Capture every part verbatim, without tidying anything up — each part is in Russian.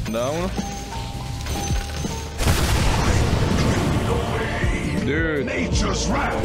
Down. Dude. Nature's wrath.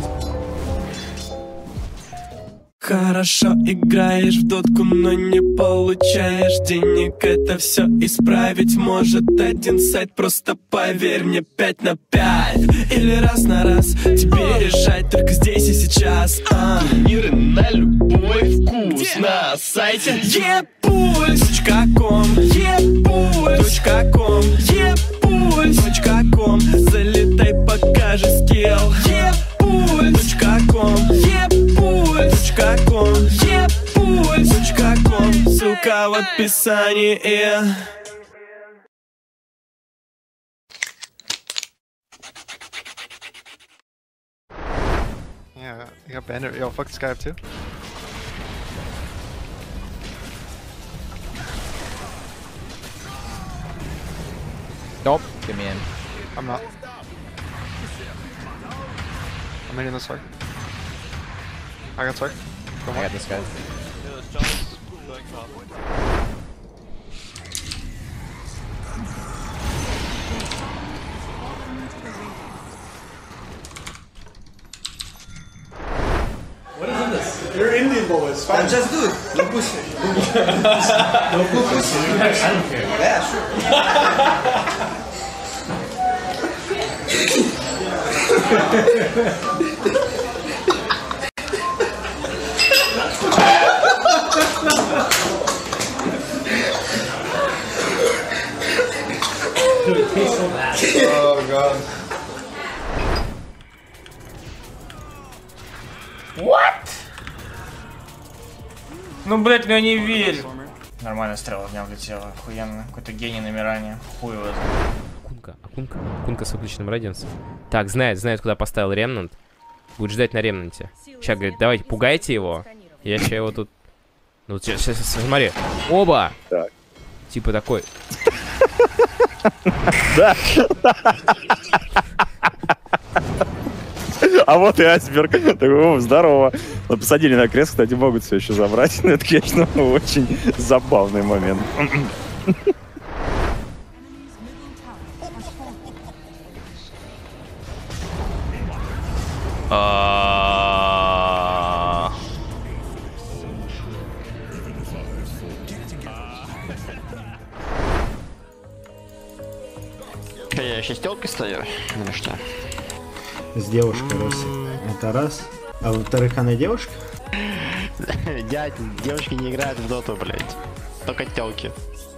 Хорошо играешь в дотку, но не получаешь денег. Это все исправить может один сайт. Просто поверь мне, пять на пять или раз на раз. Тебе решать только здесь и сейчас. а. Турниры на любой вкус. Где? На сайте епульс точка ком, епульс точка ком, епульс точка ком. Залетай, покажи скилл. епульс точка ком, епульс точка ком, епульс точка ком. Ссылка в описании. Yeah, you got bandit. Yo, fuck this guy up too. Nope, get me in. I'm not. I'm hitting this sword. I got sword. Go I got this guy. What is in this? You're Indian boys. Fine. Just do it. No pussy. No pussy. I don't care. Yeah, sure. Dude, it tastes so bad. Oh god. What? Ну, блять, ну я не верю. Нормально стрела в меня влетела. Охуенно. Какой-то гений намирания. Хуй его знает. Акунка, Акунка, Акунка с выключенным радиансом. Так, знает, знает, куда поставил ремнант. Будет ждать на ремнанте. Сейчас говорит, давайте, пугайте его. Я сейчас его тут... Ну, вот сейчас, сейчас, смотри. Оба! Так. Типа такой. Да. А вот и айсберг. Такой, здорово. Посадили на крест, кстати, могут все еще забрать. Это, конечно, очень забавный момент. Я шестеркой стою, или что? С девушкой, Роси. Это раз. А во-вторых, она девушка? Дядь, девушки не играют в доту, блядь. Только тёлки.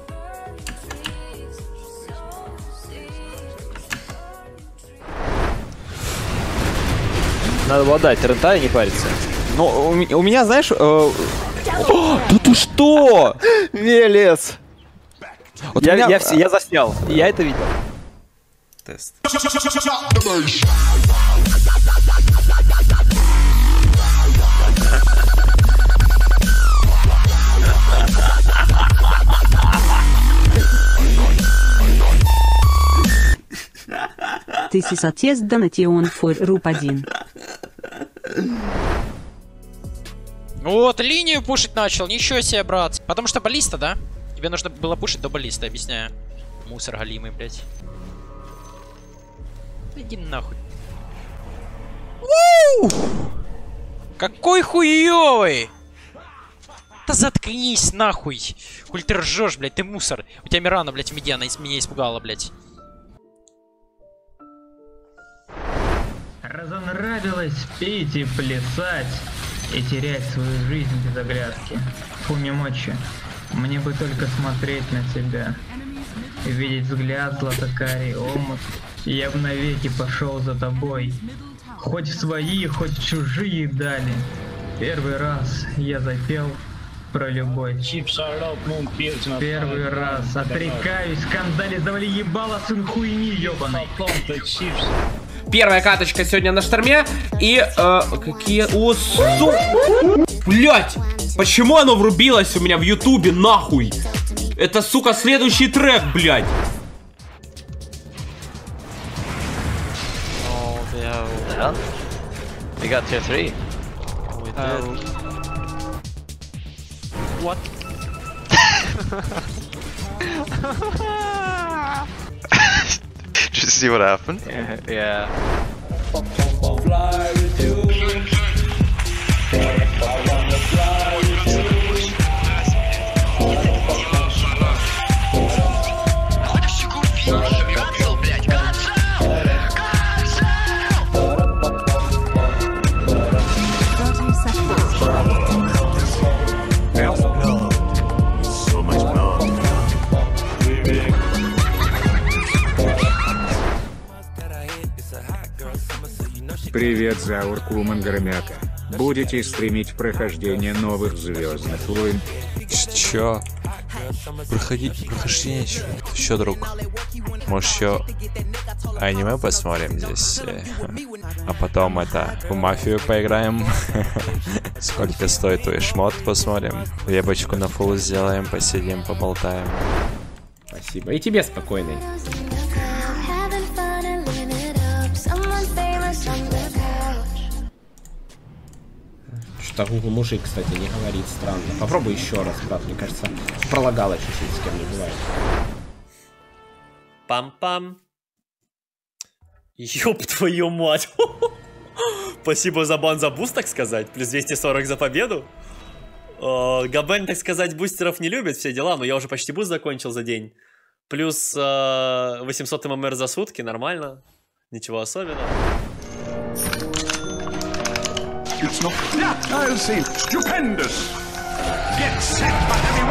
Надо было дать рента и не париться. Ну, у, у меня, знаешь... Э... О, да ты что? Велес! Вот я, меня... я, я заснял, я это видел. Тест. This is a test donation for Руп один. Вот, линию пушить начал, ничего себе, брат. Потому что баллиста, да? Тебе нужно было пушить до баллиста, объясняю. Мусор галимый, блядь. Иди нахуй. Уу! Какой хуёвый! Да заткнись нахуй! Хуй ты ржешь, блядь, ты мусор. У тебя Мирана, блядь, медиана меня испугала, блядь. Разонравилось петь и плясать и терять свою жизнь без оглядки. Фу, не мочи. Мне бы только смотреть на тебя. Видеть взгляд златокарий омут. И я бы навеки пошел за тобой. Хоть в свои, хоть в чужие дали. Первый раз я запел про любовь. Первый раз отрекаюсь, скандализовали ебало сын хуйни ебаной. Первая каточка сегодня на шторме. И, э, какие... О, су... Блять! Почему оно врубилось у меня в ютубе, нахуй? Это, сука, следующий трек, блять. We got tier three. What? Did you see what happened? Yeah. Привет, Заур Кумангарамяка. Будете стримить прохождение новых Звездных войн? Чё? Проходить прохождение чё? Чё, друг? Может, еще аниме посмотрим здесь? А потом это, в мафию поиграем? Сколько стоит твой шмот, посмотрим? Вебочку на фулл сделаем, посидим, поболтаем. Спасибо. И тебе спокойной. Что-то Google мужик, кстати, не говорит, странно. Попробуй еще раз, брат, мне кажется, пролагало чуть-чуть, с кем не бывает. Пам-пам. Ёб твою мать. Спасибо за бан за буст, так сказать. Плюс двести сорок за победу. Габен, так сказать, бустеров не любит, все дела, но я уже почти буст закончил за день. Плюс восемьсот ММР за сутки, нормально. Ничего особенного. It's not that I'll say stupendous. Get set for heavy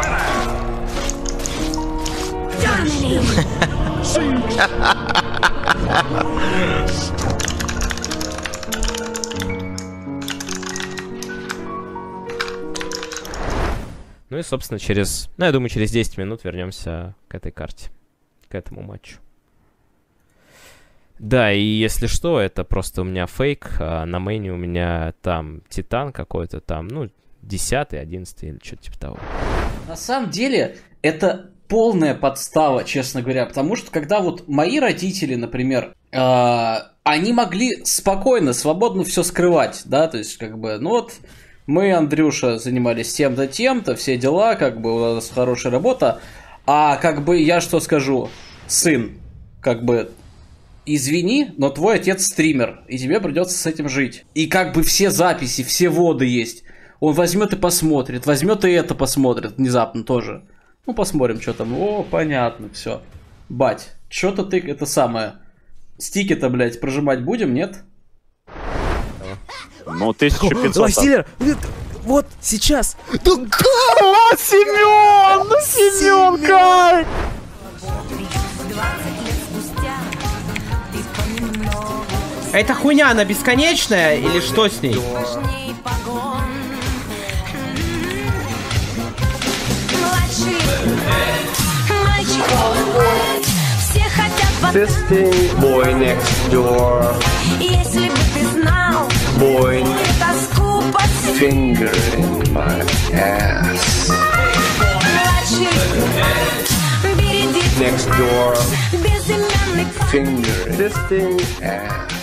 Ну и, собственно, через, ну, я думаю, через десять минут вернемся к этой карте, к этому матчу. Да, и если что, это просто у меня фейк, а на мейне у меня там Титан какой-то там, ну, десятый, одиннадцатый или что-то типа того. На самом деле, это полная подстава, честно говоря, потому что когда вот мои родители, например, э, они могли спокойно, свободно все скрывать, да, то есть как бы, ну вот, мы, Андрюша, занимались тем-то, тем-то, все дела, как бы у нас хорошая работа, а как бы я что скажу, сын, как бы, извини, но твой отец стример, и тебе придется с этим жить. И как бы все записи, все воды есть. Он возьмет и посмотрит, возьмет и это посмотрит внезапно тоже. Ну, посмотрим, что там. О, понятно, все. Бать, что-то ты, это самое, стики-то, блядь, прожимать будем, нет? Ну, тысяча пятьсот. Василий, вот, сейчас. Да как? Семен! Ну, Семен, как? Эта хуйня, она бесконечная или что с ней? Testing boy next door. Если бы ты знал, boy, finger in my ass. Next door. Finger testing ass.